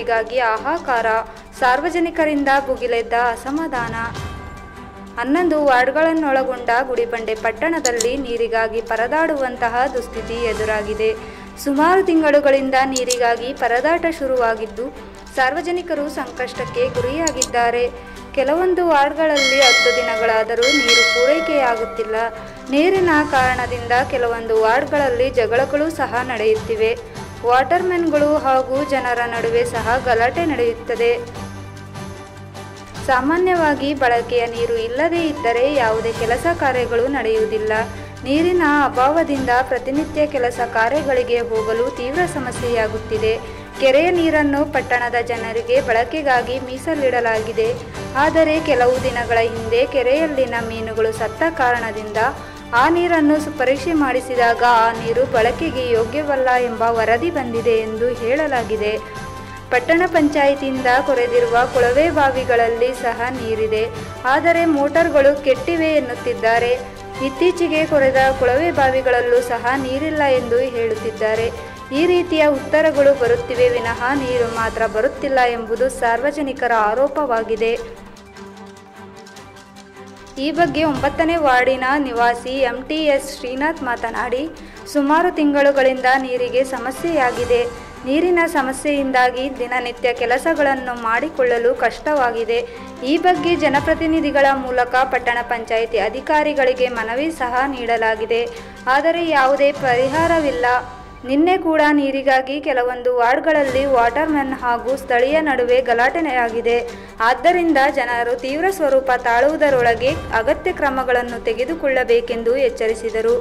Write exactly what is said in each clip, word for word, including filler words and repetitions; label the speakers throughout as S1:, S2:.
S1: ನೀರಿಗಾಗಿ ಹಾಹಾಕಾರ, ಸಾರ್ವಜನಿಕರಿಂದ ಭುಗಿಲೆದ್ದ ಅಸಮಾಧಾನ. ಹನ್ನೊಂದು ವಾರ್ಡ್ಗಳನ್ನೊಳಗೊಂಡ ಗುಡಿಬಂಡೆ ಪಟ್ಟಣದಲ್ಲಿ ನೀರಿಗಾಗಿ ಪರದಾಡುವಂತಹ ದುಸ್ಥಿತಿ ಎದುರಾಗಿದೆ. ಸುಮಾರು ತಿಂಗಳುಗಳಿಂದ ನೀರಿಗಾಗಿ ಪರದಾಟ ಶುರುವಾಗಿದ್ದು ಸಾರ್ವಜನಿಕರು ಸಂಕಷ್ಟಕ್ಕೆ ಗುರಿಯಾಗಿದ್ದಾರೆ. ಕೆಲವೊಂದು ವಾರ್ಡ್ಗಳಲ್ಲಿ ಹತ್ತು ದಿನಗಳಾದರೂ ನೀರು ಪೂರೈಕೆಯಾಗುತ್ತಿಲ್ಲ. ನೀರಿನ ಕಾರಣದಿಂದ ಕೆಲವೊಂದು ವಾರ್ಡ್ಗಳಲ್ಲಿ ಜಗಳಗಳು ಸಹ ನಡೆಯುತ್ತಿವೆ. ವಾಟರ್ಮೆನ್ಗಳು ಹಾಗೂ ಜನರ ನಡುವೆ ಸಹ ಗಲಾಟೆ ನಡೆಯುತ್ತದೆ. ಸಾಮಾನ್ಯವಾಗಿ ಬಳಕೆಯ ನೀರು ಇಲ್ಲದೇ ಇದ್ದರೆ ಯಾವುದೇ ಕೆಲಸ ಕಾರ್ಯಗಳು ನಡೆಯುವುದಿಲ್ಲ. ನೀರಿನ ಅಭಾವದಿಂದ ಪ್ರತಿನಿತ್ಯ ಕೆಲಸ ಕಾರ್ಯಗಳಿಗೆ ಹೋಗಲು ತೀವ್ರ ಸಮಸ್ಯೆಯಾಗುತ್ತಿದೆ. ಕೆರೆಯ ನೀರನ್ನು ಪಟ್ಟಣದ ಜನರಿಗೆ ಬಳಕೆಗಾಗಿ ಮೀಸಲಿಡಲಾಗಿದೆ. ಆದರೆ ಕೆಲವು ದಿನಗಳ ಹಿಂದೆ ಕೆರೆಯಲ್ಲಿನ ಮೀನುಗಳು ಸತ್ತ ಕಾರಣದಿಂದ ಆ ನೀರನ್ನು ಪರೀಕ್ಷೆ ಮಾಡಿಸಿದಾಗ ಆ ನೀರು ಬಳಕೆಗೆ ಯೋಗ್ಯವಲ್ಲ ಎಂಬ ವರದಿ ಬಂದಿದೆ ಎಂದು ಹೇಳಲಾಗಿದೆ. ಪಟ್ಟಣ ಪಂಚಾಯಿತಿಯಿಂದ ಕೊರೆದಿರುವ ಕೊಳವೆ ಬಾವಿಗಳಲ್ಲಿ ಸಹ ನೀರಿದೆ, ಆದರೆ ಮೋಟಾರ್ಗಳು ಕೆಟ್ಟಿವೆ ಎನ್ನುತ್ತಿದ್ದಾರೆ. ಇತ್ತೀಚೆಗೆ ಕೊರೆದ ಕೊಳವೆ ಬಾವಿಗಳಲ್ಲೂ ಸಹ ನೀರಿಲ್ಲ ಎಂದು ಹೇಳುತ್ತಿದ್ದಾರೆ. ಈ ರೀತಿಯ ಉತ್ತರಗಳು ಬರುತ್ತಿವೆ ವಿನಃ ನೀರು ಮಾತ್ರ ಬರುತ್ತಿಲ್ಲ ಎಂಬುದು ಸಾರ್ವಜನಿಕರ ಆರೋಪವಾಗಿದೆ. ಈ ಬಗ್ಗೆ ಒಂಬತ್ತನೇ ವಾರ್ಡಿನ ನಿವಾಸಿ ಎಂ ಟಿ ಎಸ್ ಶ್ರೀನಾಥ್ ಮಾತನಾಡಿ, ಸುಮಾರು ತಿಂಗಳುಗಳಿಂದ ನೀರಿಗೆ ಸಮಸ್ಯೆಯಾಗಿದೆ. ನೀರಿನ ಸಮಸ್ಯೆಯಿಂದಾಗಿ ದಿನನಿತ್ಯ ಕೆಲಸಗಳನ್ನು ಮಾಡಿಕೊಳ್ಳಲು ಕಷ್ಟವಾಗಿದೆ. ಈ ಬಗ್ಗೆ ಜನಪ್ರತಿನಿಧಿಗಳ ಮೂಲಕ ಪಟ್ಟಣ ಪಂಚಾಯಿತಿ ಅಧಿಕಾರಿಗಳಿಗೆ ಮನವಿ ಸಹ ನೀಡಲಾಗಿದೆ, ಆದರೆ ಯಾವುದೇ ಪರಿಹಾರವಿಲ್ಲ. ನಿನ್ನೆ ಕೂಡ ನೀರಿಗಾಗಿ ಕೆಲವೊಂದು ವಾರ್ಡ್ಗಳಲ್ಲಿ ವಾಟರ್ಮೆನ್ ಹಾಗೂ ಸ್ಥಳೀಯ ನಡುವೆ ಗಲಾಟೆಯಾಗಿದೆ. ಆದ್ದರಿಂದ ಜನರು ತೀವ್ರ ಸ್ವರೂಪ ತಾಳುವುದರೊಳಗೆ ಅಗತ್ಯ ಕ್ರಮಗಳನ್ನು ತೆಗೆದುಕೊಳ್ಳಬೇಕೆಂದು ಎಚ್ಚರಿಸಿದರು.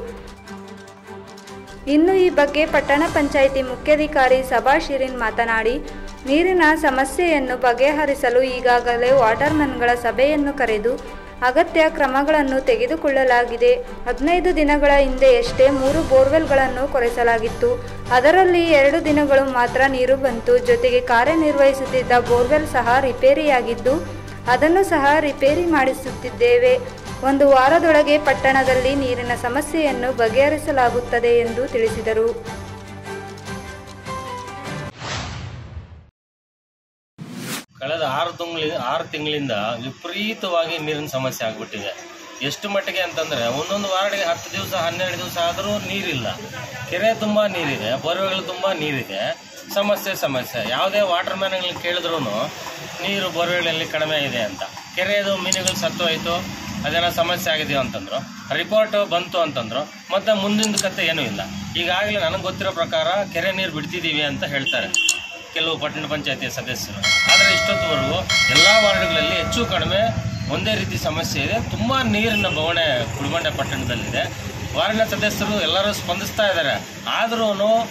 S1: ಇನ್ನು ಈ ಬಗ್ಗೆ ಪಟ್ಟಣ ಪಂಚಾಯಿತಿ ಮುಖ್ಯಾಧಿಕಾರಿ ಸಭಾ ಶಿರೀನ್ ಮಾತನಾಡಿ, ನೀರಿನ ಸಮಸ್ಯೆಯನ್ನು ಬಗೆಹರಿಸಲು ಈಗಾಗಲೇ ವಾಟರ್ಮೆನ್ಗಳ ಸಭೆಯನ್ನು ಕರೆದು ಅಗತ್ಯ ಕ್ರಮಗಳನ್ನು ತೆಗೆದುಕೊಳ್ಳಲಾಗಿದೆ. ಹದಿನೈದು ದಿನಗಳ ಹಿಂದೆಯಷ್ಟೇ ಮೂರು ಬೋರ್ವೆಲ್ಗಳನ್ನು ಕೊರೆಸಲಾಗಿತ್ತು. ಅದರಲ್ಲಿ ಎರಡು ದಿನಗಳು ಮಾತ್ರ ನೀರು ಬಂತು. ಜೊತೆಗೆ ಕಾರ್ಯನಿರ್ವಹಿಸುತ್ತಿದ್ದ ಬೋರ್ವೆಲ್ ಸಹ ರಿಪೇರಿಯಾಗಿದ್ದು ಅದನ್ನು ಸಹ ರಿಪೇರಿ ಮಾಡಿಸುತ್ತಿದ್ದೇವೆ. ಒಂದು ವಾರದೊಳಗೆ ಪಟ್ಟಣದಲ್ಲಿ ನೀರಿನ ಸಮಸ್ಯೆಯನ್ನು ಬಗೆಹರಿಸಲಾಗುತ್ತದೆ ಎಂದು ತಿಳಿಸಿದರು.
S2: ಕಳೆದ ಆರು ತಿಂಗಳ ಆರು ತಿಂಗಳಿಂದ ವಿಪರೀತವಾಗಿ ನೀರಿನ ಸಮಸ್ಯೆ ಆಗಿಬಿಟ್ಟಿದೆ. ಎಷ್ಟು ಮಟ್ಟಿಗೆ ಅಂತಂದರೆ ಒಂದೊಂದು ವಾರ್ಡ್ಗೆ ಹತ್ತು ದಿವಸ ಹನ್ನೆರಡು ದಿವಸ ಆದರೂ ನೀರಿಲ್ಲ. ಕೆರೆ ತುಂಬ ನೀರಿದೆ, ಬೋರ್ವೆಲ್ ತುಂಬ ನೀರಿದೆ. ಸಮಸ್ಯೆ ಸಮಸ್ಯೆ ಯಾವುದೇ ವಾಟರ್ ಮ್ಯಾನ್ಗಳನ್ನ ಕೇಳಿದ್ರೂ ನೀರು ಬೋರ್ವೆಲಲ್ಲಿ ಕಡಿಮೆ ಇದೆ ಅಂತ, ಕೆರೆಯದು ಮೀನುಗಳು ಸತ್ತೋಯ್ತು ಅದೆಲ್ಲ ಸಮಸ್ಯೆ ಆಗಿದೆಯೋ ಅಂತಂದ್ರು, ರಿಪೋರ್ಟ್ ಬಂತು ಅಂತಂದ್ರು, ಮತ್ತು ಮುಂದಿನ ಕತೆ ಏನೂ ಇಲ್ಲ. ಈಗಾಗಲೇ ನನಗೆ ಗೊತ್ತಿರೋ ಪ್ರಕಾರ ಕೆರೆ ನೀರು ಬಿಡ್ತಿದ್ದೀವಿ ಅಂತ ಹೇಳ್ತಾರೆ ಕೆಲವು ಪಟ್ಟಣ ಪಂಚಾಯತಿಯ ಸದಸ್ಯರು. ಆದರೆ ಇಷ್ಟೊತ್ತುವರೆಗೂ ಎಲ್ಲ ವಾರ್ಡ್ಗಳಲ್ಲಿ ಹೆಚ್ಚು ಕಡಿಮೆ ಒಂದೇ ರೀತಿ ಸಮಸ್ಯೆ ಇದೆ. ತುಂಬ ನೀರಿನ ಬವಣೆ ಗುಡಿಬಂಡೆ ಪಟ್ಟಣದಲ್ಲಿದೆ. ವಾರ್ಡಿನ ಸದಸ್ಯರು ಎಲ್ಲರೂ ಸ್ಪಂದಿಸ್ತಾ ಇದ್ದಾರೆ, ಆದ್ರೂ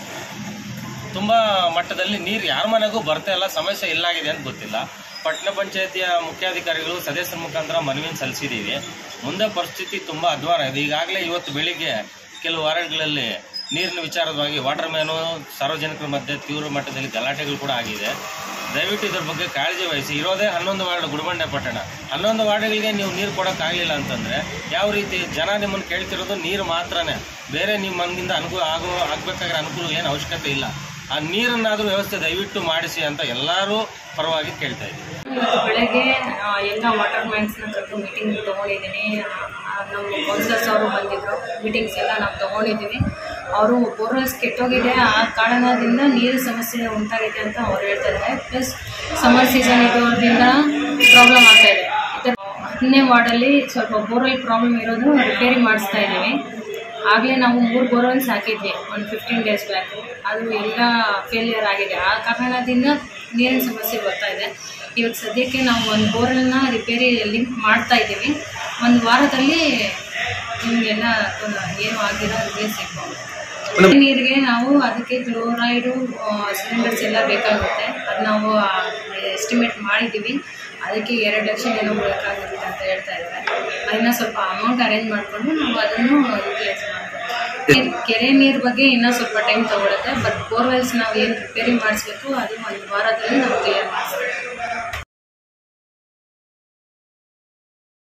S2: ತುಂಬ ಮಟ್ಟದಲ್ಲಿ ನೀರು ಯಾರ ಮನೆಗೂ ಬರ್ತಾ ಇಲ್ಲ. ಸಮಸ್ಯೆ ಇಲ್ಲಾಗಿದೆ ಅಂತ ಗೊತ್ತಿಲ್ಲ. ಪಟ್ಟಣ ಪಂಚಾಯತಿಯ ಮುಖ್ಯಾಧಿಕಾರಿಗಳು ಸದಸ್ಯರ ಮುಖಾಂತರ ಮನವಿಯನ್ನು ಸಲ್ಲಿಸಿದ್ದೀವಿ. ಮುಂದೆ ಪರಿಸ್ಥಿತಿ ತುಂಬ ಅಧ್ವಾನ ಇದೆ. ಈಗಾಗಲೇ ಇವತ್ತು ಬೆಳಿಗ್ಗೆ ಕೆಲವು ವಾರ್ಡ್ಗಳಲ್ಲಿ ನೀರಿನ ವಿಚಾರವಾಗಿ ವಾಟರ್ ಮ್ಯಾನು ಸಾರ್ವಜನಿಕರ ಮಧ್ಯೆ ತೀವ್ರ ಮಟ್ಟದಲ್ಲಿ ಗಲಾಟೆಗಳು ಕೂಡ ಆಗಿದೆ. ದಯವಿಟ್ಟು ಇದ್ರ ಬಗ್ಗೆ ಕಾಳಜಿ ವಹಿಸಿ. ಇರೋದೇ ಹನ್ನೊಂದು ವಾರ್ಡ್ ಗುಡಿಬಂಡೆ ಪಟ್ಟಣ. ಹನ್ನೊಂದು ವಾರ್ಡ್ಗಳಿಗೆ ನೀವು ನೀರು ಕೊಡೋಕ್ಕಾಗಲಿಲ್ಲ ಅಂತಂದರೆ ಯಾವ ರೀತಿ? ಜನ ನಿಮ್ಮನ್ನು ಕೇಳ್ತಿರೋದು ನೀರು ಮಾತ್ರನೇ, ಬೇರೆ ನಿಮ್ಮ ಮನೆಯಿಂದ ಅನುಕೂಲ ಆಗೋ ಆಗಬೇಕಾದ್ರೆ ಅನುಕೂಲ ಏನು ಅವಶ್ಯಕತೆ ಇಲ್ಲ. ಆ ನೀರನ್ನಾದರೂ ವ್ಯವಸ್ಥೆ ದಯವಿಟ್ಟು ಮಾಡಿಸಿ ಅಂತ ಎಲ್ಲರೂ ಪರವಾಗಿ ಕೇಳ್ತಾ ಇದ್ದೀವಿ.
S3: ಬೆಳಗ್ಗೆ ಎಲ್ಲ ವಾಟರ್ ಮ್ಯಾನ್ಸ್ನ ಕರೆದು ಮೀಟಿಂಗ್ ತೊಗೊಂಡಿದ್ದೀನಿ. ನಮ್ಮ ಕೌನ್ಸಿಲರ್ಸ್ ಅವರು ಬಂದಿದ್ದರು, ಮೀಟಿಂಗ್ಸ್ ಎಲ್ಲ ನಾವು ತೊಗೊಂಡಿದ್ದೀವಿ. ಅವರು ಬೋರ್ವೆಲ್ಸ್ ಕೆಟ್ಟೋಗಿದೆ, ಆ ಕಾರಣದಿಂದ ನೀರು ಸಮಸ್ಯೆ ಉಂಟಾಗಿದೆ ಅಂತ ಅವ್ರು ಹೇಳ್ತಾ ಇದ್ದಾರೆ. ಪ್ಲಸ್ ಸಮ್ಮರ್ ಸೀಸನ್ ಇರೋದ್ರಿಂದ ಪ್ರಾಬ್ಲಮ್ ಆಗ್ತಾ ಇದೆ. ಹತ್ತನೇ ವಾರ್ಡಲ್ಲಿ ಸ್ವಲ್ಪ ಬೋರ್ವೆಲ್ ಪ್ರಾಬ್ಲಮ್ ಇರೋದು ರಿಪೇರಿ ಮಾಡಿಸ್ತಾ ಇದ್ದೀವಿ. ಆಗಲೇ ನಾವು ಮೂರು ಬೋರ್ವೆಲ್ಸ್ ಹಾಕಿದ್ವಿ ಒಂದು ಫಿಫ್ಟೀನ್ ಡೇಸ್ ಬ್ಯಾಕ್. ಅದು ಎಲ್ಲ ಫೇಲಿಯರ್ ಆಗಿದೆ. ಆ ಕಾರಣದಿಂದ ನೀರಿನ ಸಮಸ್ಯೆ ಬರ್ತಾ ಇದೆ. ಇವತ್ತು ಸದ್ಯಕ್ಕೆ ನಾವು ಒಂದು ಬೋರ್ವೆಲ್ನ ರಿಪೇರಿ ಲಿಂಕ್ ಮಾಡ್ತಾ ಇದ್ದೀವಿ. ಒಂದು ವಾರದಲ್ಲಿ ನಿಮಗೆಲ್ಲ ಏನು ಆಗಿರೋ ಅದೇ ಸಿಗ್ಬೋದು. ನೀರಿಗೆ ನಾವು ಅದಕ್ಕೆ ಕ್ಲೋರೈಡು ಸಿಲಿಂಡರ್ಸ್ ಎಲ್ಲ ಬೇಕಾಗುತ್ತೆ. ಅದು ನಾವು ಎಸ್ಟಿಮೇಟ್ ಮಾಡಿದ್ದೀವಿ. ಅದಕ್ಕೆ ಎರಡು ಲಕ್ಷ ಏನೋ ಬೇಕಾಗುತ್ತೆ ಅಂತ ಹೇಳ್ತಾ ಇದ್ದಾರೆ. ಅದನ್ನ ಸ್ವಲ್ಪ ಅಮೌಂಟ್ ಅರೇಂಜ್ ಮಾಡಿಕೊಂಡು ನಾವು ಅದನ್ನು ಯುಟಿಲೈಸ್ ಮಾಡ್ತೀವಿ. ಕೆರೆ ನೀರು ಬಗ್ಗೆ ಇನ್ನೂ ಸ್ವಲ್ಪ ಟೈಮ್ ತೊಗೊಳುತ್ತೆ. ಬಟ್ ಬೋರ್ವೆಲ್ಸ್ ನಾವು ಏನು ರಿಪೇರಿ ಮಾಡಿಸ್ಬೇಕು ಅದು ಒಂದು ವಾರದಲ್ಲಿ ನಾವು ಕ್ಲಿಯರ್ ಮಾಡ್ತೀವಿ.